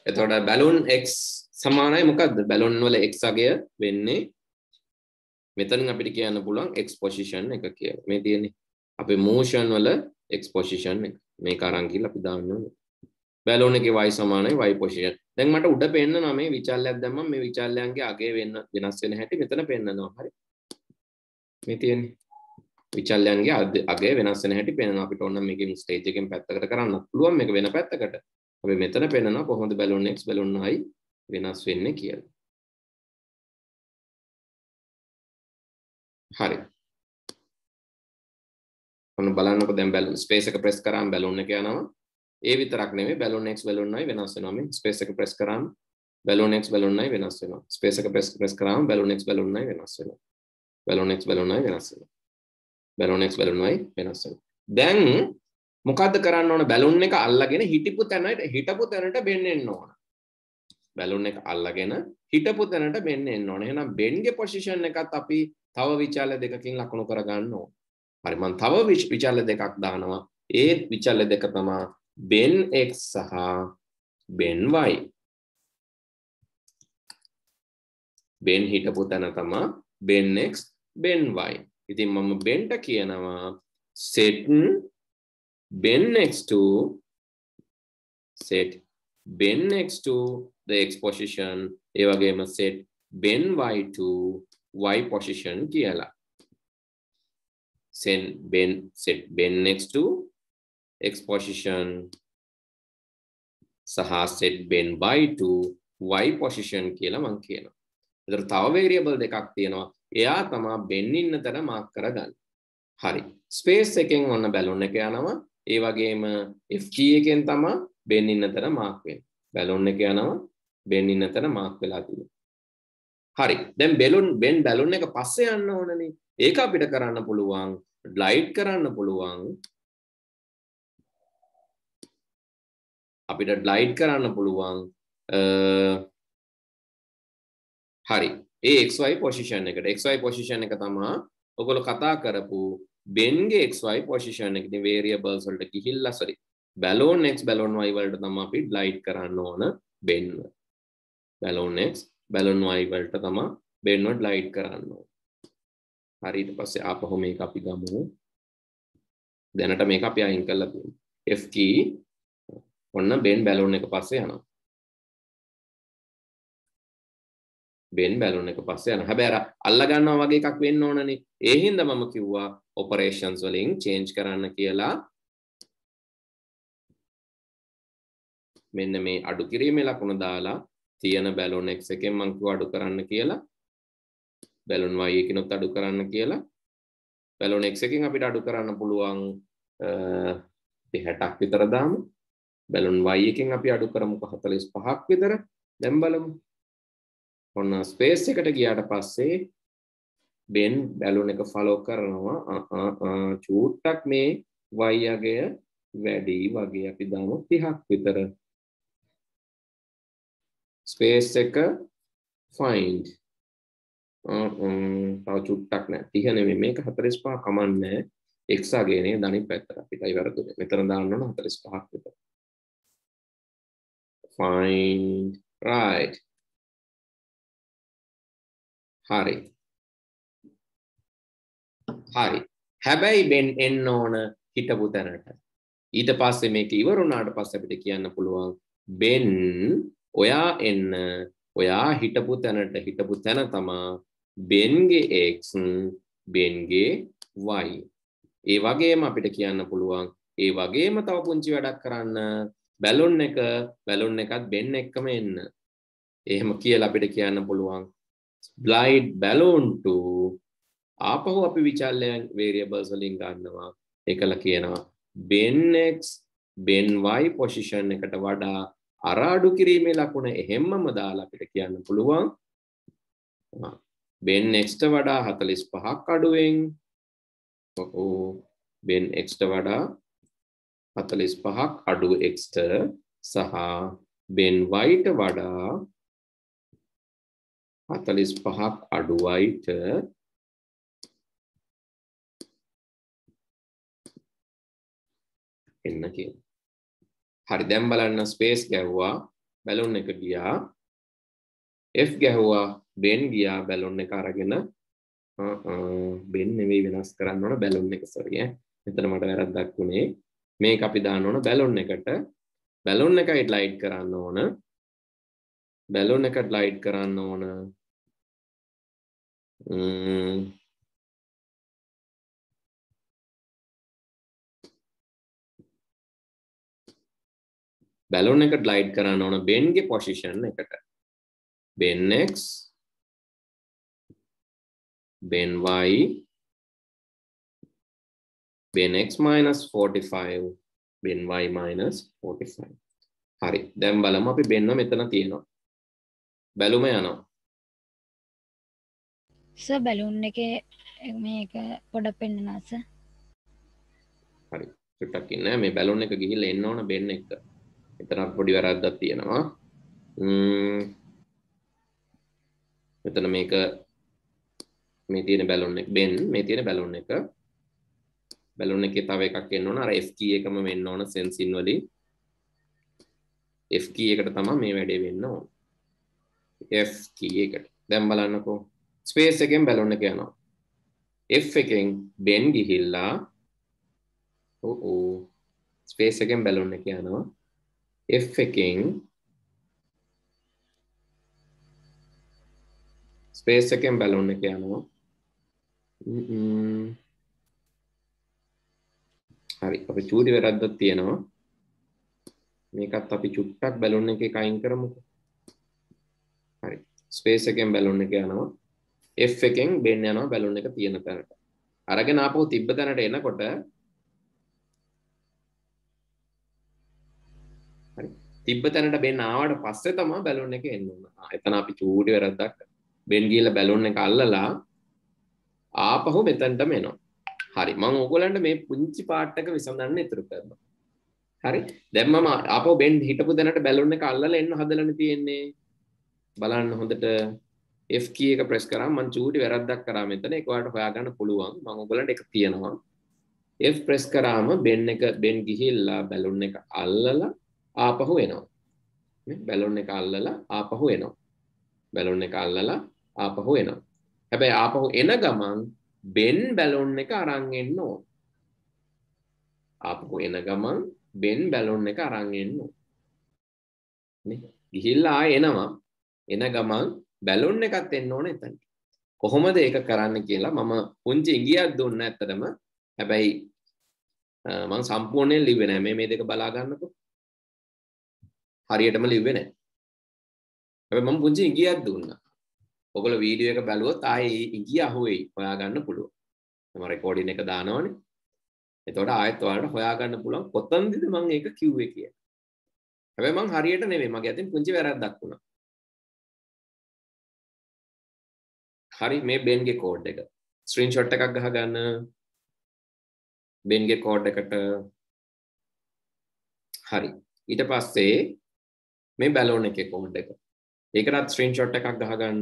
එතකොට balloon x සමානයි මොකද්ද? බැලුන් වල x අගය වෙන්නේ මෙතනින් අපිට කියන්න පුළුවන් x පොසිෂන් එක කියලා. මේ තියෙන්නේ අපේ මෝෂන් වල x පොසිෂන් එක. මේක අරන් ගිහලා අපි දාන්න ඕනේ. බැලුන් එකේ y සමානයි y පොසිෂන්. දැන් මට උඩ පෙන්නනවා මේ විචල්‍යයක් දැම්මම මේ විචල්‍යයන්ගේ අගය වෙනස් වෙන හැටි මෙතන පෙන්නනවා. හරි. මේ තියෙන්නේ විචල්‍යයන්ගේ අගය වෙනස් වෙන හැටි පෙන්නනවා. අපිට ඕන නම් මේකෙන් ස්ටේජ් එකෙන් පැත්තකට කරන්න පුළුවන් මේක වෙන පැත්තකට. අපි මෙතන පෙන්නනවා කොහොමද බැලුන් x බැලුන් y වෙනස් වෙන්නේ කියලා. හරි. ඔන්න බලන්නකො දැන් බැලුන් ස්පේස් එක ප්‍රෙස් කරාම බැලුන් එක යනවා. ඒ විතරක් නෙමෙයි බැලුන් x බැලුන් y වෙනස් වෙනවා. මේ ස්පේස් එක ප්‍රෙස් කරාම බැලුන් x බැලුන් y වෙනස් වෙනවා. ස්පේස් එක ප්‍රෙස් කරාම බැලුන් x බැලුන් y වෙනස් වෙනවා. බැලුන් x බැලුන් y වෙනස් වෙනවා. බැලුන් x බැලුන් y වෙනස් වෙනවා. දැන් මොකද්ද කරන්න ඕන? බැලුන් එක අල්ලගෙන හිටපු තැනට බෙන්නෙන්න ඕන. බැලුන් එක අල්ලගෙන හිටපු තැනට බෙන්නෙන්න ඕන. එහෙනම් බෙන්ගේ පොසිෂන් එකත් අපි තව විචල්‍ය දෙකකින් ලකුණු කරගන්න ඕන. හරි මම තව විචල්‍ය දෙකක් දානවා. ඒ විචල්‍ය දෙක තමයි බෙන් x සහ බෙන් y. බෙන් හිටපු තැන තමයි බෙන් x බෙන් y. ඉතින් මම බෙන්ට කියනවා set ben x to set ben x to the x position ඒ වගේම set ben y to y position කියලා. set ben x to x position සහ set ben y to y position කියලා මම කියනවා. ඒතර තව variable දෙකක් තියෙනවා. එයා තමයි ben ඉන්න තැන මාක් කරගන්න. හරි. ස්පේස් එකෙන් ඔන්න බැලුන් එක යනවා. ඒ වගේම f key එකෙන් තමයි ben ඉන්න තැන මාක් වෙන්නේ. බැලුන් එක යනවා. ben ඉන්න තැන මාක් වෙලා තියෙනවා. හරි. දැන් ben බැලුන් එක පස්සේ යන්න ඕනනේ. ඒක අපිට කරන්න පුළුවන් ග්ලයිඩ් කරන්න පුළුවන්. අපිට ග්ලයිඩ් කරන්න පුළුවන් හරි. ඒ xy පොසිෂන් එකට. xy පොසිෂන් එක තමයි ඔයගොල්ලෝ කතා කරපු බෙන්ගේ xy පොසිෂන් එක. ඉතින් variables වලට ගිහිල්ලා බැලුන් x බැලුන් y වලට තමයි අපි ග්ලයිඩ් කරන්න ඕන Ben. Balloon x balloon y වලට තමයි බෙන්ව ග්ලයිඩ් කරන්න ඕන. හරි ඊට පස්සේ ආපහු මේක අපි ගමු. දැනට මේක අපි අයින් කරලා තියෙනවා. f key ඔන්න බෙන් බැලුන් එක පස්සේ යනවා. බෙන් බැලුන් එක පස්සේ යනවා. හැබැයි අර අල්ලා ගන්නවා වගේ එකක් වෙන්න ඕනනේ. ඒ හින්දා මම කිව්වා ඔපරේෂන්ස් වලින් චේන්ජ් කරන්න කියලා. මෙන්න මේ අඩු කිරීමේ ලකුණ දාලා තියෙන බැලුන් x එකෙන් මම කිව්වා අඩු කරන්න කියලා. බැලුන් y එකකිනුත් අඩු කරන්න කියලා. බැලුන් x එකකින් අපිට අඩු කරන්න පුළුවන් 60ක් විතර දාමු. බැලුන් y එකෙන් අපි අඩු කරමුකෝ 45ක් විතර. දැන් බලමු. ඔන්න ස්පේස් එකට ගියාට පස්සේ බෙන් බැලුන් එක ෆලෝ කරනවා. චූට්ටක් මේ y අගය වැඩි වගේ අපි දාමු 30ක් විතර. ස්පේස් එක find තව චුට්ටක් නෑ 30 නෙමෙයි මේක 45 කමන්නේ x අගේ නේ අනිත් පැත්තට අපිටයි වැරදුනේ. මෙතන දාන්න ඕන 45ක් විතර. find right. හරි. හැබැයි බෙන් එන්න ඕන හිටපු තැනට. ඊට පස්සේ මේක ඉවර වුණාට පස්සේ අපිට කියන්න පුළුවන් බෙන් ඔයා එන්න ඔයා හිටපු තැනට. හිටපු තැන තමයි බෙන්ගේ x බෙන්ගේ y. ඒ වගේම අපිට කියන්න පුළුවන් ඒ වගේම තව පුංචි වැඩක් කරන්න බැලුන් එකත් බෙන් එක්කම එන්න. එහෙම කියලා අපිට කියන්න පුළුවන් glide balloon to ආපහු අපි විචල්‍යයන් variables වලින් ගන්නවා. ඒකල කියනවා ben x ben y position එකට වඩා අර අඩු කිරීමේ ලකුණ එහෙම්මම දාලා අපිට කියන්න පුළුවන් ben x ට වඩා 45ක් අඩුවෙන් ben x ට වඩා 45ක් අඩු x ට සහ ben y ට වඩා 45ක් අඩු y ට එන්න කියන. හරි දැන් බලන්න ස්පේස් ගැව්වා. බැලුන් එක ගියා F ගැහුවා Ben ගියා බැලුන් එක අරගෙන Ben නෙවෙයි වෙනස් කරන්න ඕන බැලුන් එක sorry මෙතන මට වැරද්දක් වුණේ මේක අපි දාන්න ඕන බැලුන් එකට බැලුන් එකයි ලයිට් කරන්න ඕන බැලුන් එකට ලයිට් කරන්න ඕන බැලුන් එකට ලයිට් කරන්න ඕන Ben ගේ පොසිෂන් එකට Ben X Ben Y Ben X minus 45 Ben Y minus 45 හරි දැන් බලමු අපි Ben මෙතන තියෙනවා බැලුම යනවා සර් බැලුන් එකේ මේක පොඩක් පෙන්නනවා සර් හරි චුට්ටක් ඉන්න මේ බැලුන් එක ගිහිල්ලා එන්න ඕන Ben එක මෙතන පොඩි වැරද්දක් තියෙනවා මෙතන මේක මේ තියෙන බැලුන් එක Ben මේ තියෙන බැලුන් එක බැලුන් එකේ තව එකක් එන්න ඕන අර F key එකම වෙන්න ඕන සෙන්සින් වලින් F key එකට තමයි මේ වැඩේ වෙන්න ඕන F key එකට දැන් බලන්නකෝ ස්පේස් එකෙන් බැලුන් එක යනවා F එකෙන් Ben ගිහිල්ලා ස්පේස් එකෙන් බැලුන් එක යනවා F එකෙන් ස්පේස් එකෙන් බැලුන් එක යනවා හරි අපි චූටි වැරද්දක් තියෙනවා මේකත් අපි චුට්ටක් බැලුන් එකේ කයින් කරමුකෝ හරි ස්පේස් එකෙන් බැලුන් එක යනවා F එකෙන් Ben යනවා බැලුන් එක තියෙන තැනට අරගෙන ආපහු තිබ්බ තැනට එනකොට හරි තිබ්බ තැනට Ben ආවට පස්සේ තමයි බැලුන් එක එන්න ඕන එතන අපි චූටි වැරද්දක් Ben ගිහලා බැලුන් එක අල්ලලා ආපහු මෙතනටම එනවා හරි මම ඕගොල්ලන්ට මේ පුංචි පාර්ට් එක විසඳන්න ඉතුරු කරනවා හරි දැන් මම ආපහු Ben හිටපු දැනට බැලුන් එක අල්ලලා එන්න හදලානේ තියෙන්නේ බලන්න හොඳට F key එක press කරාම මම චූටි වැරද්දක් කරා මෙතන ඒක ඔයාලට හොයාගන්න පුළුවන් මම ඕගොල්ලන්ට එක තියෙනවා F press කරාම Ben ගිහිල්ලා බැලුන් එක අල්ලලා ආපහු එනවා නේ බැලුන් එක අල්ලලා ආපහු එනවා බැලුන් එක අල්ලලා ආපහු එනවා හැබැයි ආපහු එන ගමන් Ben බැලුන් එක අරන් එන්න ඕන ආපහු එන ගමන් Ben බැලුන් එක අරන් එන්න ඕන නේ ගිහිල්ලා එනවා එන ගමන් බැලුන් එකත් එන්න ඕන එතන කොහොමද ඒක කරන්න කියලා මම පුංචි ඉඟියක් දුන්න ඇත්තටම හැබැයි මම සම්පූර්ණයෙන් ලිව්වේ නැහැ මේ දෙක බලා ගන්නකො හරියටම ලිව්වේ නැහැ හැබැයි මම පුංචි ඉඟියක් දුන්නා ඔයගොල්ලෝ වීඩියෝ එක බැලුවොත් ආයේ ඉඟිය අහුවෙයි හොයාගන්න පුළුවන් මම රෙකෝඩින් එක දානවනේ එතකොට ආයෙත් ඔයාලට හොයාගන්න පුළුවන් කොතනදද මම ඒක කිව්වේ කියලා හැබැයි මම හරියට නෙමෙයි මගේ අතින් පුංචි වැරද්දක් වුණා හරි මේ Ben ගේ කෝඩ් එක ස්ක්‍රීන්ෂොට් එකක් ගහගන්න Ben ගේ කෝඩ් එකට හරි ඊට පස්සේ මේ බැලුන් එකේ කෝඩ් එක ඒකටත් ස්ක්‍රීන්ෂොට් එකක් ගහගන්න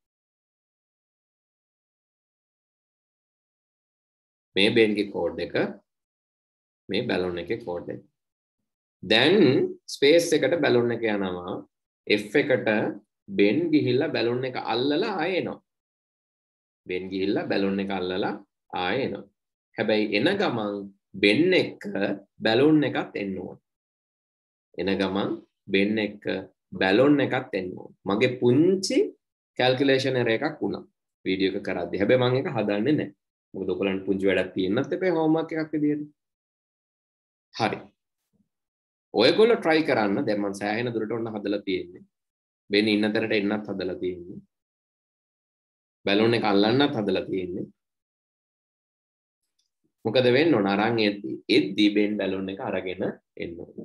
මේ Ben ගේ කෝඩ් එක මේ බැලුන් එකේ කෝඩ් එක දැන් ස්පේස් එකට බැලුන් එක යනවා F එකට Ben ගිහිල්ලා බැලුන් එක අල්ලලා ආයෙ එනවා Ben ගිහිල්ලා බැලුන් එක අල්ලලා ආයෙ එනවා හැබැයි එන ගමන් Ben එක බැලුන් එකත් එන්න ඕන එන ගමන් Ben එක බැලුන් එකත් එන්න ඕන මගේ පුංචි කැල්කියුලේෂන් එරර් එකක් වුණා වීඩියෝ එක කරද්දී හැබැයි මම ඒක හදන්නේ නැහැ මොකද ඔයගොල්ලන්ට පුංචි වැඩක් තියෙනත් එපේ හෝම්වර්ක් එකක් විදියට හරි ඔයගොල්ලෝ try කරන්න දැන් මම සෑහෙන දුරට ඔන්න හදලා තියෙන්නේ Ben ඉන්න තැනට එන්නත් හදලා තියෙන්නේ බැලුන් එක අල්ලන්නත් හදලා තියෙන්නේ මොකද වෙන්න ඕන අරන් එද්දි Ben බැලුන් එක අරගෙන එන්න ඕන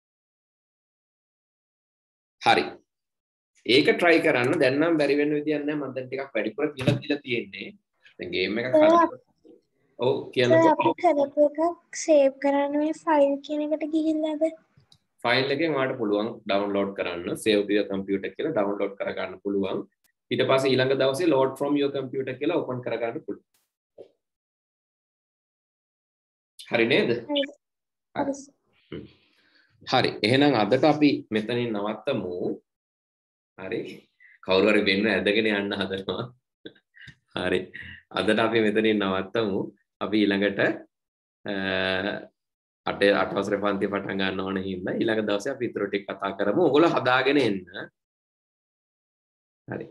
හරි ඒක try කරන්න දැන් නම් බැරි වෙන විදියක් නැහැ මම දැන් ටිකක් වැඩිපුර කියලා දීලා තියෙන්නේ දැන් ගේම් එකක් හදලා ඔව් කියන්නකෝ අපි කරපු එකක් සේව් කරන්න මේ ෆයිල් කියන එකට ගිහිල්ලාද ෆයිල් එකෙන් ඔයාලට පුළුවන් ඩවුන්ලෝඩ් කරන්න save to your computer කියලා ඩවුන්ලෝඩ් කරගන්න පුළුවන් ඊට පස්සේ ඊළඟ දවසේ load from your computer කියලා open කරගන්න පුළුවන් හරි නේද හරි හරි. එහෙනම් අදට අපි මෙතනින් නවත්තමු. හරි. කවුරු හරි වෙන්න ඇදගෙන යන්න හදනවා. හරි. අදට අපි මෙතනින් නවත්තමු. අපි ඊළඟට අට වසරේ පන්ති පටන් ගන්න ඕන හින්දා ඊළඟ දවසේ අපි ඊටු ටික කතා කරමු. ඔයගොල්ලෝ හදාගෙන එන්න. හරි.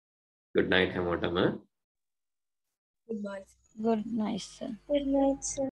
good night හැමෝටම. good night sir. Good night, sir.